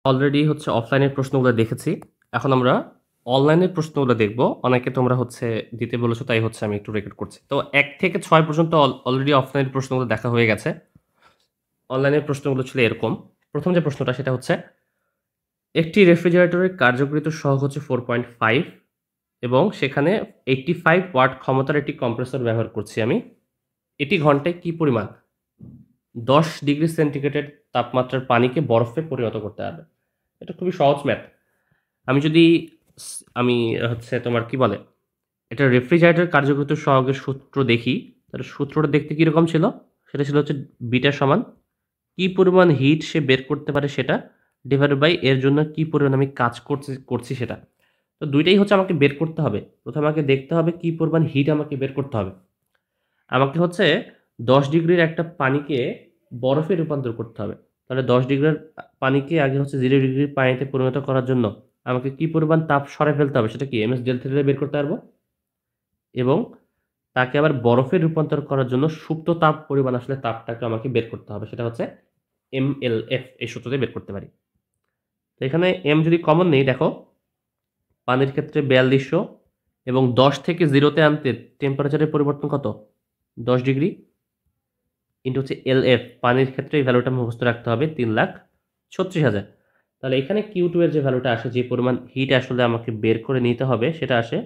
Already হচ্ছে অফলাইনের প্রশ্নগুলো দেখেছি। এখন আমরা অনলাইনের প্রশ্নগুলো দেখব। অনেকে তোমরা হচ্ছে দিতে বলেছো, তাই হচ্ছে আমি একটু রেকর্ড করছি। তো ১ থেকে ৬ পর্যন্ত অলরেডি অফলাইনের প্রশ্নগুলো দেখা হয়ে গেছে। অনলাইনের প্রশ্নগুলো ছিল এরকম। প্রথম যে প্রশ্নটা সেটা হচ্ছে, একটি রেফ্রিজারেটরের কার্যকরিত সহগ হচ্ছে 4.5 এবং সেখানে 85 ওয়াট ক্ষমতার একটি কম্প্রেসর ব্যবহার করছি আমি। এটি ঘন্টায় কি পরিমাণ 10 ডিগ্রি সেন্টিগ্রেডের তাপমাত্রার পানিকে বরফে পরিণত করতে পারবে? এটা খুবই সহজ ম্যাথ। আমি যদি আমি হচ্ছে তোমার কি বলে, এটা রেফ্রিজারেটর কার্যকরিত সহগের সূত্র দেখি, তাহলে সূত্রটা দেখতে কীরকম ছিল? সেটা ছিল হচ্ছে বিটা সমান কি পরিমাণ হিট সে বের করতে পারে সেটা ডিভাইড বাই এর জন্য কি পরিমাণ আমি কাজ করছি সেটা। তো দুইটাই হচ্ছে আমাকে বের করতে হবে। প্রথমে আমাকে দেখতে হবে কি পরিমাণ হিট আমাকে বের করতে হবে। আমাকে হচ্ছে 10 ডিগ্রির একটা পানিকে বরফে রূপান্তর করতে হবে। তাহলে 10 ডিগ্রির পানিকে আগে হচ্ছে 0 ডিগ্রির পানিতে পরিণত করার জন্য আমাকে কি পরিমাণ তাপ সরাই ফেলতে হবে সেটা কি এমএস ডেল থিটা বের করতে পারবো, এবং তাকে আবার বরফে রূপান্তর করার জন্য সুপ্ত তাপ পরিমাণ আসলে তাপটাকে আমাকে বের করতে হবে, সেটা হচ্ছে এমএলএফ, এই সূত্রতে বের করতে পারি। তো এখানে এম যদি কমন নেই, দেখো পানির ক্ষেত্রে 4200 এবং 10 থেকে 0-তে আনতে টেম্পারেচারের পরিবর্তন কত? 10 ডিগ্রি ইন্টু হচ্ছে এলএফ, পানির ক্ষেত্রে এই ভ্যালুটা মুখস্থ রাখতে হবে 3,36,000। তাহলে এখানে Q2 এর যে ভ্যালুটা আসে, যে পরিমাণ হিট আসলে আমাকে বের করে নিতে হবে সেটা আসে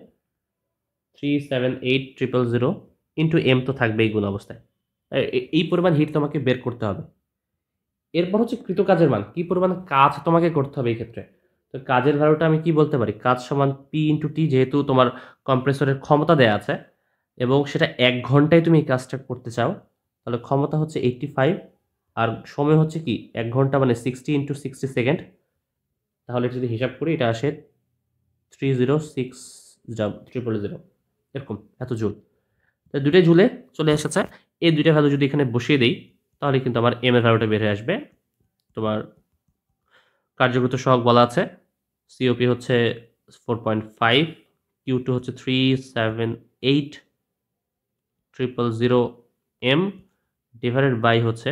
378,000 ইন্টু এম তো থাকবেই গুণ অবস্থায়। এই পরিমাণ হিট তোমাকে বের করতে হবে। এরপর হচ্ছে কৃত কাজের মান, কি পরিমাণ কাজ তোমাকে করতে হবে এই ক্ষেত্রে। তো কাজের ভ্যালুটা আমি কি বলতে পারি? কাজ সমান পি ইন্টু টি, যেহেতু তোমার কম্প্রেসরের ক্ষমতা দেয়া আছে এবং সেটা 1 ঘন্টায় তুমি এই কাজটা করতে চাও, তাহলে ক্ষমতা হচ্ছে 85 আর সময় হচ্ছে কি 1 ঘন্টা মানে 60 ইন্টু 60 সেকেন্ড। তাহলে যদি হিসাব করি এটা আসে 306,000 এরকম এত জুল। তো দুইটাই জুলে চলে এসেছে। এই দুইটা ভ্যালু যদি এখানে বসিয়ে দিই তাহলে কিন্তু আমার এম এর ভ্যালুটা বের হয়ে আসবে। তোমার কার্যকৃত সহগ বলা আছে সিওপি হচ্ছে 4.5, Q2 হচ্ছে 378,000 এম ডিভাইডেড বাই হচ্ছে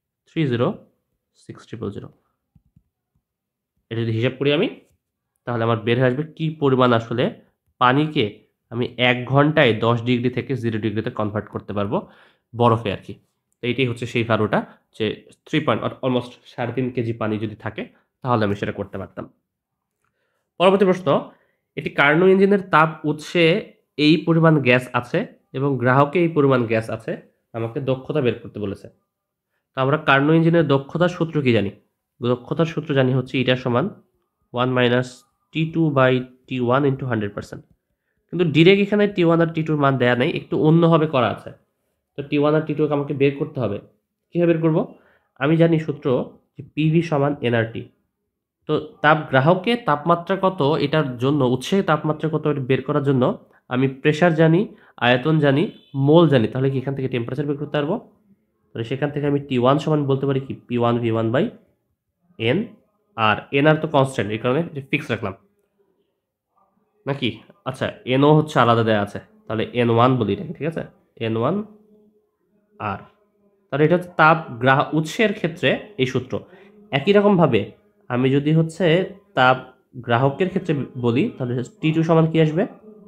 306,000। এটা যদি হিসাব করি আমি, তাহলে আমার বের হয়ে আসবে কি পরিমাণ আসলে পানিকে আমি 1 ঘন্টায় 10 ডিগ্রি থেকে 0 ডিগ্রিতে কনভার্ট করতে পারবো বরফে আর কি। তো এইটাই হচ্ছে সেই ভ্যালুটা, যে 3 অলমোস্ট 3.5 কেজি পানি যদি থাকে তাহলে আমি সেটা করতে পারতাম। পরবর্তী প্রশ্ন, এটি কার্নো ইঞ্জিনের তাপ উৎসে এই পরিমাণ গ্যাস আছে এবং গ্রাহকে এই পরিমাণ গ্যাস আছে, আমাকে দক্ষতা বের করতে বলেছে। তো আমরা কার্নো ইঞ্জিনের দক্ষতার সূত্র কি জানি? দক্ষতার সূত্র জানি হচ্ছে এটা সমান 1 মাইনাস T2/T1 ইন্টু 100%। কিন্তু ডিরেক্ট এখানে T1 আর T2 মান দেয়া নেই, একটু অন্যভাবে করা আছে। তো T1 আর T2 আমাকে বের করতে হবে। কীভাবে বের করব? আমি জানি সূত্র যে পিভি সমান এনআরটি। তো তাপ গ্রাহকে তাপমাত্রা কত এটার জন্য, উৎসে তাপমাত্রা কত এটা বের করার জন্য আমি প্রেসার জানি, আয়তন জানি, মোল জানি, তাহলে কি এখান থেকে টেম্পারেচার বের করতে পারবো? তাহলে সেখান থেকে আমি T1 সমান বলতে পারি কি P1V1/N, আর এনআর তো কনস্ট্যান্ট, এই কারণে ফিক্স রাখলাম নাকি। আচ্ছা, এনও হচ্ছে আলাদা দেওয়া আছে, তাহলে N1 বলি এটাকে, ঠিক আছে, N1 আর। তাহলে এটা হচ্ছে তাপ উৎসের ক্ষেত্রে এই সূত্র। একই রকমভাবে আমি যদি হচ্ছে তাপ গ্রাহকের ক্ষেত্রে বলি, তাহলে T2 সমান কি আসবে?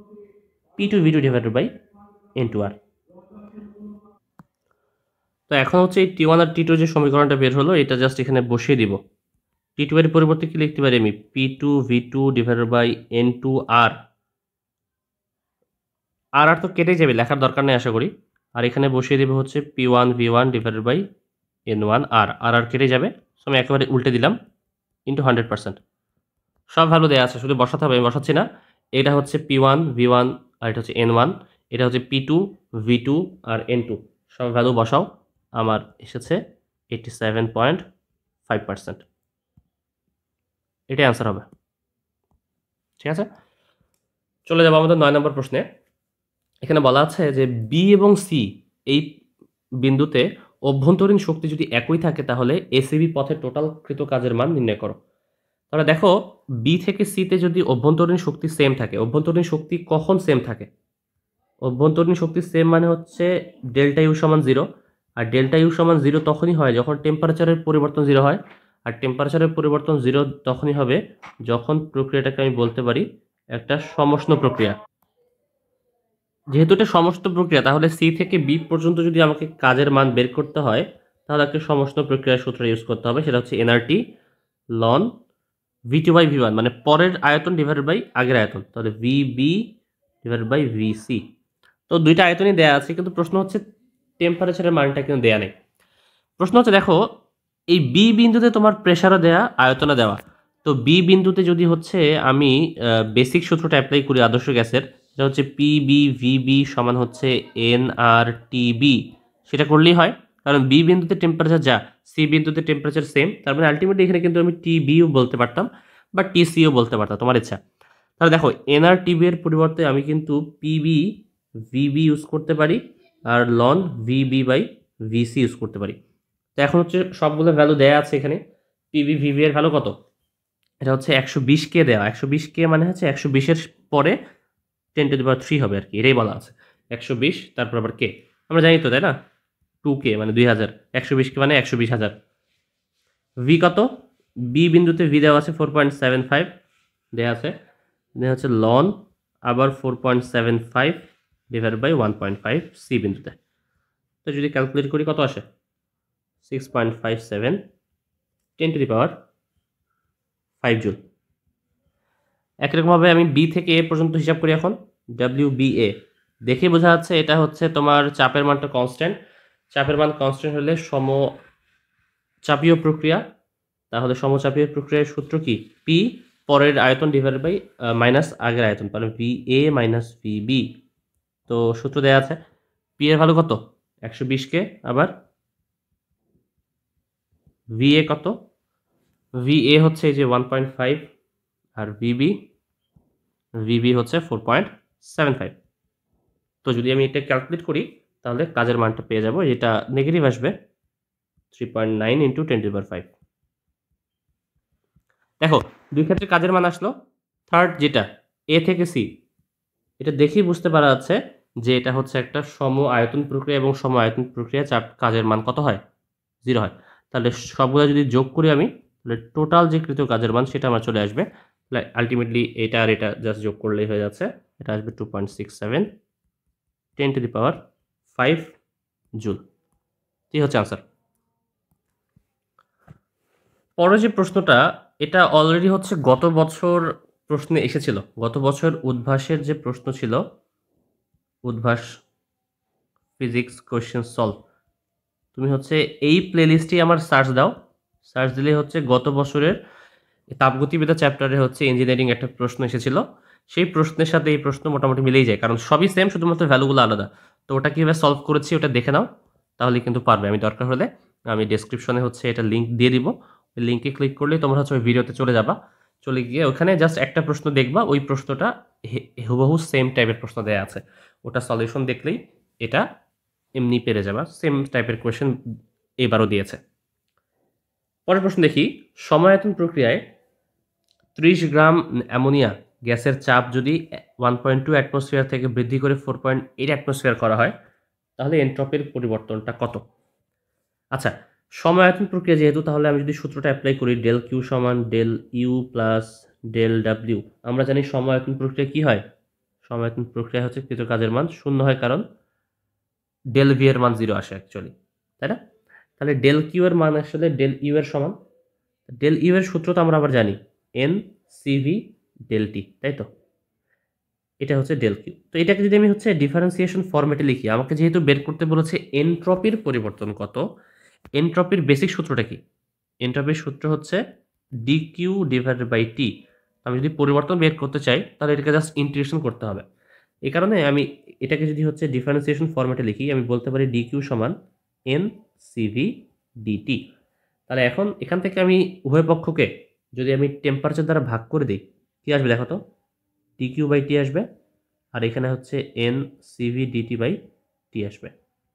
P2V2/N2R। তো এখন হচ্ছে এই T1 আর T2 যে সমীকরণটা বের হলো, এটা জাস্ট এখানে বসিয়ে দিব। T2 এর পরিবর্তে কি লিখতে পারি আমি? P2V2/N2R। আর তো কেটে যাবে, লেখার দরকার নেই আশা করি। আর এখানে বসিয়ে দেবে হচ্ছে P1V1/N1R। আর কেটে যাবে, সো আমি একেবারে উল্টে দিলাম ইন্টু 100%। সব ভ্যালু দেওয়া আছে, শুধু বসাতে হবে, আমি বসাচ্ছি না। এটা হচ্ছে P1V1 আর এটা হচ্ছে N1, এটা হচ্ছে P2V2 আর N2। সব ভ্যালু বসাও, আমার এসেছে 87.5%। এটাই অ্যান্সার হবে। ঠিক আছে, চলে যাবো আমাদের 9 নম্বর প্রশ্নে। এখানে বলা আছে যে বি এবং সি এই বিন্দুতে অভ্যন্তরীণ শক্তি যদি একই থাকে তাহলে এসিবি পথের টোটাল কৃত কাজের মান নির্ণয় করো। তাহলে দেখো, বি থেকে সিতে যদি অভ্যন্তরীণ শক্তি সেম থাকে, অভ্যন্তরীণ শক্তি কখন সেম থাকে? অভ্যন্তরীণ শক্তি সেম মানে হচ্ছে ডেল্টা ইউ সমান 0, আর ডেল্টা ইউ সমান 0 তখনই হয় যখন টেম্পারেচারের পরিবর্তন 0 হয়, আর টেম্পারেচারের পরিবর্তন 0 তখনই হবে যখন প্রক্রিয়াটাকে আমি বলতে পারি একটা সমষ্ণ প্রক্রিয়া। যেহেতু এটা সমষ্ণ প্রক্রিয়া, তাহলে সি থেকে বি পর্যন্ত যদি আমাকে কাজের মান বের করতে হয়, তাহলে একটা সমষ্ণ প্রক্রিয়ার সূত্র ইউজ করতে হবে, সেটা হচ্ছে NRT ln V2 by V1, মানে পরের আয়তন ডিভাইডেড বাই আগের আয়তন, তাহলে ভিবি ডিভাইডেড বাই ভিসি। তো দুইটা আয়তনই দেয়া আছে, কিন্তু প্রশ্ন হচ্ছে টেম্পারেচারের মানটা কিন্তু দেয়া নেই। প্রশ্ন হচ্ছে দেখো, এই বি বিন্দুতে তোমার প্রেসারও দেয়া, আয়তনও দেওয়া। তো বি বিন্দুতে যদি হচ্ছে আমি বেসিক সূত্রটা অ্যাপ্লাই করি আদর্শ গ্যাসের, সেটা হচ্ছে পিবি ভিবি সমান হচ্ছে এন আর টিবি, সেটা করলেই হয়। কারণ বি বিন্দুতে টেম্পারেচার যা, সি বিন্দুতে টেম্পারেচার সেম, তার মানে আলটিমেটলি এখানে কিন্তু আমি টিবিও বলতে পারতাম বা টিসিও বলতে পারতাম, তোমার ইচ্ছা। তাহলে দেখো, এন আর টিবি এর পরিবর্তে আমি কিন্তু পিবি ভিবি ইউজ করতে পারি, আর ln VB by VC use করতে পারি। তো এখন হচ্ছে সবগুলো ভ্যালু দেয়া আছে এখানে। পিবি ভিভি এর ভ্যালু কত? এটা হচ্ছে 120K দেওয়া। 120K মানে হচ্ছে 120-এর পরে 10⁻³ হবে আর কি, এটাই বলা আছে। 120 তারপর আবার কে, আমরা জানি তো, তাই না? 2K মানে 2000, 120K মানে 120,000। ভি কত? বি বিন্দুতে ভি দেওয়া আছে 4.75 দেওয়া আছে, দেওয়া হচ্ছে লন আবার 4.75 ডিভাইড বাই 1.5 সি বিন্দুতে। তো যদি ক্যালকুলেট করি কত আসে? 6.57 10⁻5 জুল। একরকমভাবে আমি বি থেকে এ পর্যন্ত হিসাব করি এখন, WBA দেখে বোঝা যাচ্ছে এটা হচ্ছে তোমার চাপের মানটা কনস্ট্যান্ট। চাপের মান কনস্ট্যান্ট হলে সমচাপীয় প্রক্রিয়া, তাহলে সমচাপীয় প্রক্রিয়ার সূত্র কি? পি পরের আয়তন ডিভাইড বাই মাইনাস আগের আয়তন, তাহলে VA মাইনাস VB। তো সূত্র দেওয়া আছে, পি এর ভ্যালু কত? 120K, আবার VA কত? VA হচ্ছে এই যে 1.5, আর VB হচ্ছে 4.75। তো যদি আমি এটা ক্যালকুলেট করি, তাহলে কাজের মানটা পেয়ে যাব, এটা নেগেটিভ আসবে 3.9 ইন্টু 10⁵। দেখো, দুই ক্ষেত্রে কাজের মান আসলো। থার্ড যেটা এ থেকে সি, এটা দেখেই বুঝতে পারা যাচ্ছে যে এটা হচ্ছে একটা সম আয়তন প্রক্রিয়া, এবং সম আয়তন প্রক্রিয়া চাপ কাজের মান কত হয়? 0 হয়। তাহলে সবগুলো যদি যোগ করি আমি, তাহলে টোটাল যে কৃত কাজের মান সেটা আমার চলে আসবে। আলটিমেটলি এটা আর এটা জাস্ট যোগ করলেই হয়ে যাচ্ছে, এটা আসবে 2.67 10⁵ জুল। এই হচ্ছে আনসার। পরের যে প্রশ্নটা, এটা অলরেডি হচ্ছে গত বছর প্রশ্নে এসেছিল। গত বছর উদ্ভাসের যে প্রশ্ন ছিল, উদ্ভাস ফিজিক্স কোয়েশ্চেন সলভ, তুমি হচ্ছে এই প্লেলিস্টে আমার সার্চ দাও, সার্চ দিলে হচ্ছে গত বছরের তাপগতিবিদ্যা চ্যাপ্টারে হচ্ছে ইঞ্জিনিয়ারিং একটা প্রশ্ন এসেছিল। সেই প্রশ্নের সাথে এই প্রশ্ন মোটামুটি মিলেই যায়, কারণ সবই সেম, শুধুমাত্র ভ্যালুগুলো আলাদা। তো ওটা কীভাবে সলভ করেছি ওটা দেখে নাও, তাহলে কিন্তু পারবে। আমি দরকার হলে আমি ডেসক্রিপশনে হচ্ছে এটা লিঙ্ক দিয়ে দিব, ওই লিঙ্কে ক্লিক করলে তোমরা হচ্ছে ওই ভিডিওতে চলে যাবা, চলে গিয়ে ওখানে জাস্ট একটা প্রশ্ন দেখবা, ওই প্রশ্নটা হুবহু সেম টাইপের প্রশ্ন দেওয়া আছে, ওটা সলিউশন দেখলেই এটা এমনি পেরে যাবা। সেম টাইপের কোয়েশ্চেন এবারও দিয়েছে। পরের প্রশ্ন দেখি, সমায়তন প্রক্রিয়ায় 30 গ্রাম অ্যামোনিয়া গ্যাসের চাপ যদি 1.2 অ্যাটমসফিয়ার থেকে বৃদ্ধি করে 4.8 অ্যাটমসফিয়ার করা হয়, তাহলে এনট্রপির পরিবর্তনটা কত? আচ্ছা, সমায়তন প্রক্রিয়া যেহেতু, তাহলে আমি যদি সূত্রটা অ্যাপ্লাই করি, ডেল কিউ সমান del U plus del W. আমরা জানি সমায়তন প্রক্রিয়া কি হয়? সমায়তন প্রক্রিয়া হচ্ছে কৃত কাজের মান শূন্য হয়, কারণ ডেল ভি এর মান 0 আসে অ্যাকচুয়ালি, তাই না? তাহলে ডেল কিউ এর মান আসলে ডেল ইউ এর সমান। ডেল ইউ এর সূত্র তো আমরা আবার জানি, এন সিভি ডেল টি, তাই তো? এটা হচ্ছে ডেল কিউ। তো এটাকে যদি আমি হচ্ছে ডিফারেন্সিয়েশন ফরম্যাটে লিখি, আমাকে যেহেতু বের করতে বলেছে এনট্রপির পরিবর্তন কত, এনট্রপির বেসিক সূত্রটা কি? এনট্রপির সূত্র হচ্ছে D Q divided by T. আমি যদি পরিবর্তন বের করতে চাই, তাহলে এটাকে জাস্ট ইন্টিগ্রেশন করতে হবে। এই কারণে আমি এটাকে যদি হচ্ছে ডিফারেন্সিয়েশন ফরম্যাটে লিখি, আমি বলতে পারি ডি কিউ সমান এন সিভি ডিটি। তাহলে এখন এখান থেকে আমি উভয় পক্ষকে যদি আমি টেম্পারেচার দ্বারা ভাগ করে দিই, কী আসবে দেখো তো? ডি কিউ বাই টি আসবে, আর এখানে হচ্ছে N CV DT by T আসবে।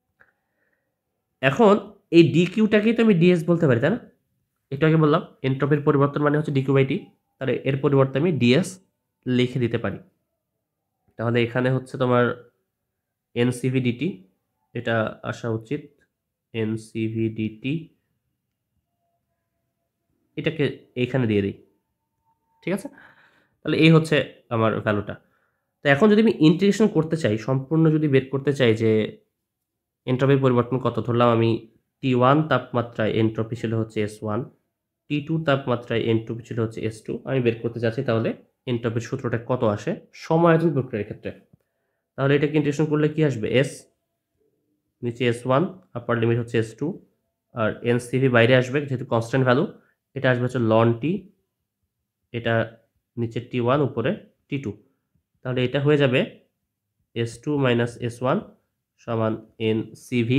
এখন এই ডি কিউটাকেই তো আমি ডিএস বলতে পারি, তাই না? একটু আগে বললাম এনট্রপির পরিবর্তন মানে হচ্ছে ডি কিউ বাই টি, তাহলে এর পরিবর্তে আমি ডিএস লিখে দিতে পারি। তাহলে এখানে হচ্ছে তোমার এন সিভি ডিটি, এটা আসা উচিত এন সিভি ডিটি এটাকে এইখানে দিয়ে দিই, ঠিক আছে? তাহলে এই হচ্ছে আমার ভ্যালুটা। তো এখন যদি আমি ইন্টিগ্রেশন করতে চাই, সম্পূর্ণ যদি বের করতে চাই যে এন্ট্রপির পরিবর্তন কত, ধরলাম আমি T1 তাপমাত্রায় এন্ট্রপি ছিল হচ্ছে S1, T2 তাপমাত্রায় এন্ট্রপি ছিল হচ্ছে S2, আমি বের করতে চাচ্ছি তাহলে এন্ট্রপির সূত্রটা কত আসে সময়তন প্রক্রিয়ার ক্ষেত্রে। তাহলে এটাকে ইন্টিগ্রেশন করলে কি আসবে? S, নিচে S1, আপার লিমিট হচ্ছে S2, আর এনসিভি বাইরে আসবে যেহেতু কনস্ট্যান্ট ভ্যালু, এটা আসবে হচ্ছে লন টি, এটা নিচে T1 উপরে T2। তাহলে এটা হয়ে যাবে S2 মাইনাস S1 সমান এনসিভি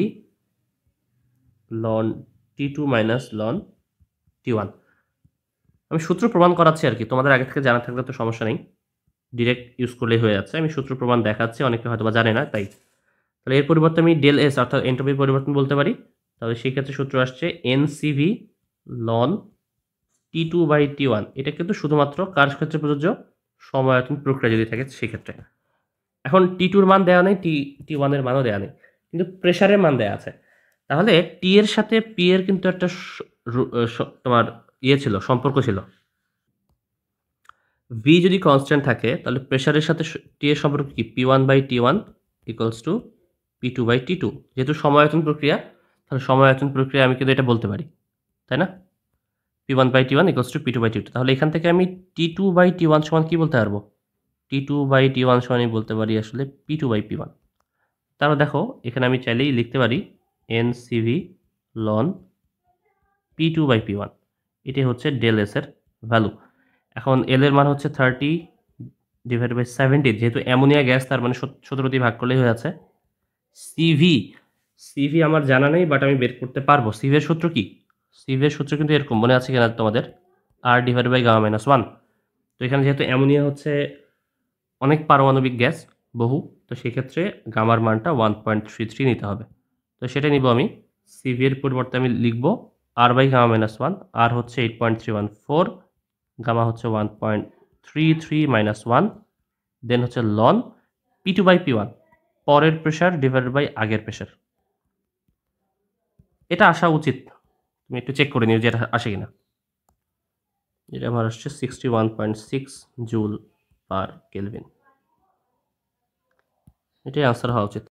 loan T2 minus loan T1। আমি সূত্র প্রমাণ করাচ্ছি আর কি, তোমাদের আগে থেকে জানা থাকলে তো সমস্যা নেই, ডিরেক্ট ইউজ করলেই হয়ে যাচ্ছে। আমি সূত্র প্রমাণ দেখাচ্ছি, অনেকে হয়তো বা জানে না তাই। তাহলে এর পরিবর্তে আমি ডেল এস অর্থাৎ এন্ট্রপির পরিবর্তন বলতে পারি। তাহলে সেই ক্ষেত্রে সূত্র আসছে এনসিভি লন T2 বাই T1। এটা কিন্তু শুধুমাত্র কার ক্ষেত্রে প্রযোজ্য? সময়তন প্রক্রিয়া যদি থাকে সেক্ষেত্রে। এখন T2-র মান দেওয়া নেই, T1 এর মানও দেওয়া নেই, কিন্তু প্রেসারের মান দেওয়া আছে। তাহলে টি এর সাথে পি এর কিন্তু একটা তোমার ছিল, সম্পর্ক ছিল। ভি যদি কনস্ট্যান্ট থাকে তাহলে প্রেসারের সাথে টি এর সম্পর্ক কি? P1 by T1 equals to P2 by T2। যেহেতু সময়তন প্রক্রিয়া, তাহলে সময়তন প্রক্রিয়া আমি কিন্তু এটা বলতে পারি, তাই না? P1 by T1 equals to P2 by T2। তাহলে এখান থেকে আমি T2 বাই T1 সমান কি বলতে পারবো? T2 বাই T1 সমান আমি বলতে পারি আসলে P2 বাই P1। তাহলে দেখো এখানে আমি চাইলেই লিখতে পারি এনসিভি লন P2 বাই P1। এটাই হচ্ছে ডেল এস এর ভ্যালু। এখন এল এর মান হচ্ছে 30 ডিভাইড বাই 70, যেহেতু অ্যামোনিয়া গ্যাস তার মানে 17 দিয়ে ভাগ করলেই হয়ে আছে। সিভি, সিভি আমার জানা নেই বাট আমি বের করতে পারবো। সিভি এর সূত্র কি? সিভি এর সূত্র কিন্তু এরকম, মনে আছে কিনা তোমাদের? R divide by gamma minus 1। তো এখানে যেহেতু অ্যামোনিয়া হচ্ছে অনেক পারমাণবিক গ্যাস, বহু, তো সেক্ষেত্রে গামার মানটা 1.33 নিতে হবে। তো সেটা নিব আমি। সিভি এর পরিবর্তে আমি লিখব R by gamma minus 1। R হচ্ছে 8.314, গামা হচ্ছে 1.33 মাইনাস 1, দেন হচ্ছে লন P2 বাই P1, পরের প্রেশার ডিভাইডেড বাই আগের প্রেশার। এটা আসা উচিত, তুমি একটু চেক করে নিও যে এটা আসে কিনা। এটা আমার আসছে 61.6 জুল পার কেলভিন, এটাই আনসার হওয়া উচিত।